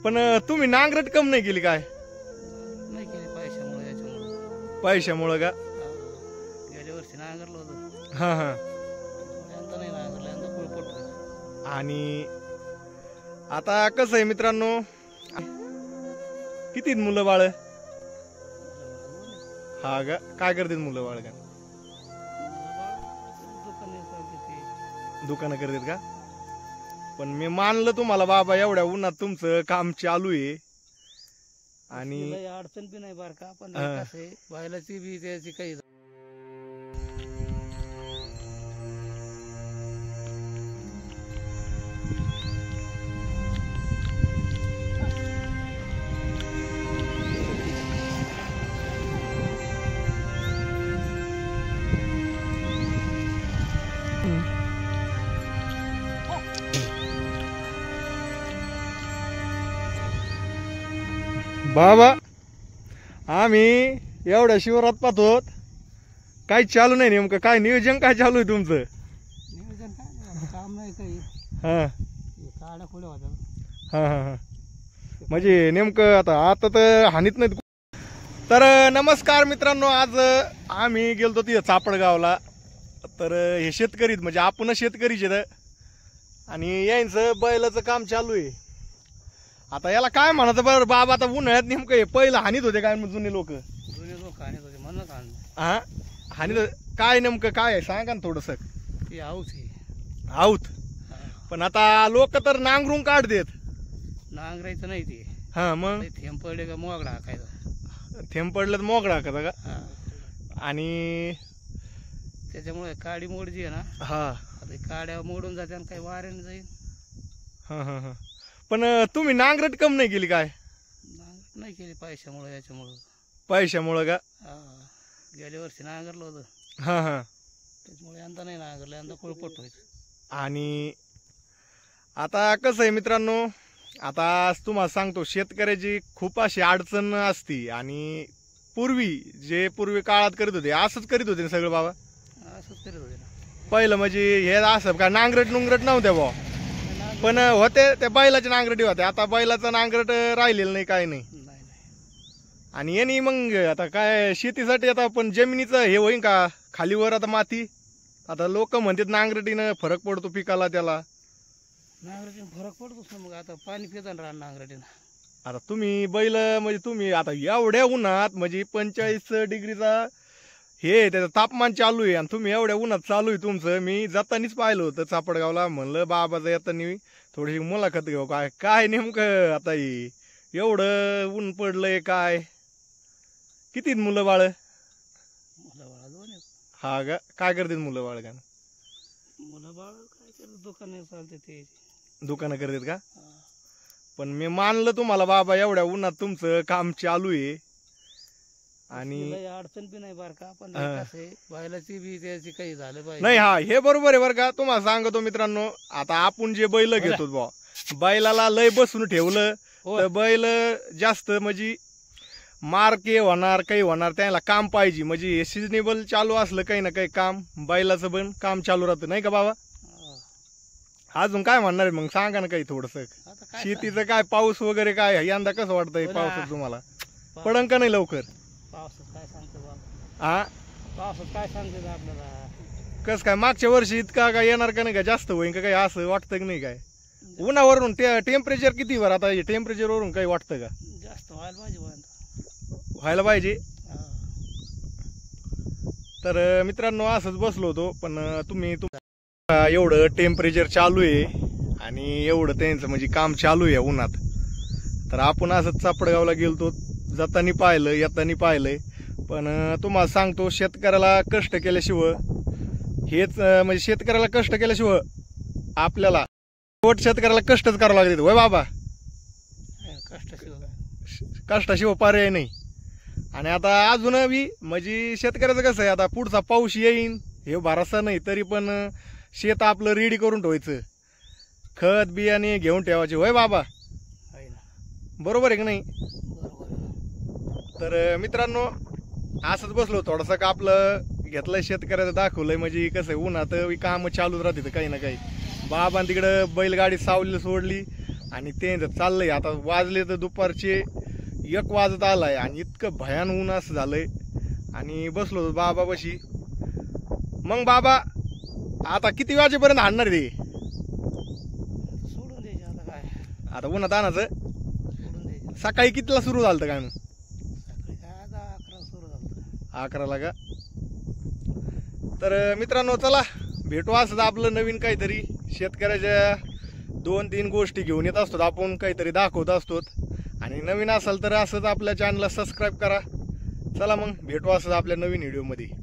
पण तुम्ही नांगरट कम नाही केली काय? नाही केली पैशामुळे, याच्यामुळे पैशामुळे का? गेल्या वर्षी नांगरलं होतं, हा हा. यंदा नाही नांगरलं, यंदा कुळपट. आणि आता कसं आहे मित्रांनो, किती मुलं बाळ? हा का, काय करतात मुलं बाळ? का दुकानं करतात का? पण मी मानलं तुम्हाला बाबा, एवढ्या उन्हात तुमचं काम चालू आहे आणि अडचण बी नाही बार का, पण कसं आहे बैलाची बी त्याची काही बाबा आम्ही एवढ्या शिवरात पाहतो, काही चालू नाही. नेमकं काय नियोजन काय चालू आहे तुमचं? नियोजन काय नाही, काम नाही काही. हा काड्या पुढे होत्या. हा हा हा. म्हणजे नेमकं आता तर हानीत नाहीत. तर नमस्कार मित्रांनो, आज आम्ही गेलतो तिथं चापडगावला. तर हे शेतकरीत म्हणजे आपण शेतकरीच आहेत आणि यांचं बैलाचं काम चालू आहे. आता याला काय म्हणायचं बरं बाबा? आता उन्हाळ्यात नेमकं हे पहिलं हानीत होते काय जुने लोक? जुने लोक हानीत होते म्हणूनच आणलं. हा हानीत काय नेमकं काय आहे सांगा ना थोडस. ती आऊत ही आऊत. पण आता लोक तर नांगरून काढतात. नांगरायचं नाही ते. हा मग थेंब पडले का मोगडा हाकायचा. थेंब पडलं तर मोकळा का का? आणि त्याच्यामुळे काडी मोड जी आहे ना, हा आता काड्या मोडून जाते आणि काही वाऱ्याने जाईल. हा हा हा. पण तुम्ही नांगरट कम नाही केली काय? नांगरट नाही केली पैशामुळे, याच्यामुळे. पैशामुळे का? गेल्या वर्षी नांगरलं होतं, हा हा. त्याच्यामुळे यंदा नाही नांगरलं, यंदा कुळपट व्हायचं. आणि आता कसं आहे मित्रांनो, आता तुम्हाला सांगतो शेतकऱ्याची खूप अशी अडचण असती. आणि पूर्वी काळात करीत होते असंच करीत होते सगळं बाबा. असंच करत होते ना पहिलं. म्हणजे हे असं का नांगरट नव्हत्या बा, पण होते त्या बैलाच्या नांगरटी होत्या. आता बैलाचं नांगरट राहिलेलं नाही, काय नाही. आणि यांनी मग आता काय शेतीसाठी आता पण जमिनीचं हे होईन का खालीवर आता माती. आता लोक म्हणतात नांगरटीनं फरक पडतो पिकाला, त्याला नांगरटीनं फरक पडतोच ना. मग आता पाणी पिताना राहणार नांगरटीनं. आता तुम्ही बैल म्हणजे तुम्ही आता एवढ्या उन्हात म्हणजे 45 डिग्रीचा हे त्याचं तापमान चालू आहे आणि तुम्ही एवढ्या उन्हात चालू आहे तुमचं. मी जातानीच पाहिलं होतं चापडगावला, म्हणलं बाबाचं येतानी थोडीशी मुलाखत घेऊ. काय नेमकं आता एवढं ऊन पडलंय काय? किती मुलं बाळ? मुलं बाळा दोन आहेत. हा का, काय करतात मुलं बाळ? का मुलं बाळ काय करत, दुकान चालते ते. दुकानं करतात का? पण मी मानलं तुम्हाला बाबा, एवढ्या उन्हात तुमचं काम चालू आहे आणि अडचण बी नाही बार का, पण कसं आहे बैलाची बी त्याची काही झालं पाहिजे. नाही. हा हे बरोबर आहे बरं का. तुम्हाला सांगतो मित्रांनो, आता आपण जे बैल घेतो बा, बैलाला लय बसून ठेवलं तर बैल जास्त म्हणजे मारके होणार, काही होणार, त्याला काम पाहिजे. म्हणजे सिजनेबल चालू असलं काही ना काही काम, बैलाचं पण काम चालू राहतं नाही का बाबा? अजून काय म्हणणार आहे मग सांगा ना काही थोडस. शेतीचं काय, पाऊस वगैरे काय यंदा कसं वाटतंय? पावसात तुम्हाला पडन का नाही लवकर? पावसात काय सांगतो बाबा? हा पावसात काय सांगतो आपल्याला? कसं काय मागच्या वर्षी इतका काय येणार का नाही, का जास्त होईन का काही असं वाटतं की नाही? काय उन्हावरून टेम्परेचर किती वर? आता टेम्परेचर वरून काही वाटतं का? जास्त व्हायला पाहिजे. व्हायला पाहिजे. तर मित्रांनो असंच बसलो होतो, पण तुम्ही एवढं टेम्परेचर चालू आहे आणि एवढं त्यांचं म्हणजे काम चालू आहे उन्हात. तर आपण असंच चापडगावला गेलतो, जातानी पाहिलं येतानी पाहिलंय. पण तुम्हाला सांगतो शेतकऱ्याला कष्ट केल्याशिवाय हेच म्हणजे शेतकऱ्याला कष्ट केल्याशिवाय आपल्याला शेतकऱ्याला कष्टच करावं लागते. होय बाबा? कष्टाशिवाय पर्याय नाही. आणि आता अजून बी म्हणजे शेतकऱ्याचं कसं आहे, आता पुढचा पाऊस येईन हे भरोसा नाही, तरी पण शेत आपलं रेडी करून ठेवायचं, खत बियाणे घेऊन ठेवायचे. होय बाबा? बरोबर आहे की नाही? तर मित्रांनो असंच बसलो, थोडंसं का आपलं घेतलंय शेतकऱ्याचं, दाखवलंय म्हणजे कसं आहे उन्हात काम चालूच राहते काही ना काही. बाबा तिकडं बैलगाडी सावली सोडली आणि ते चाललंय. आता वाजले तर दुपारचे 1 वाजत आलाय आणि इतकं भयान ऊन असं झालंय. आणि बसलो बाबापाशी. मग बाबा आता किती वाजेपर्यंत हाणणार ते? सोडून द्यायचे आता काय, आता उन्हात आणायचं. सोडून द्यायचे. सकाळी कितीला सुरू झालं काय मग? सकाळी काय आता 11 सुरू झालं. 11ला का? तर मित्रांनो चला भेटू असं आपलं नवीन काहीतरी. शेतकऱ्याच्या 2-3 गोष्टी घेऊन येत असतो आपण, काहीतरी दाखवत असतो. आणि नवीन असाल तर असंच आपल्या चॅनलला सबस्क्राईब करा. चला मग भेटू असं आपल्या नवीन व्हिडिओमध्ये.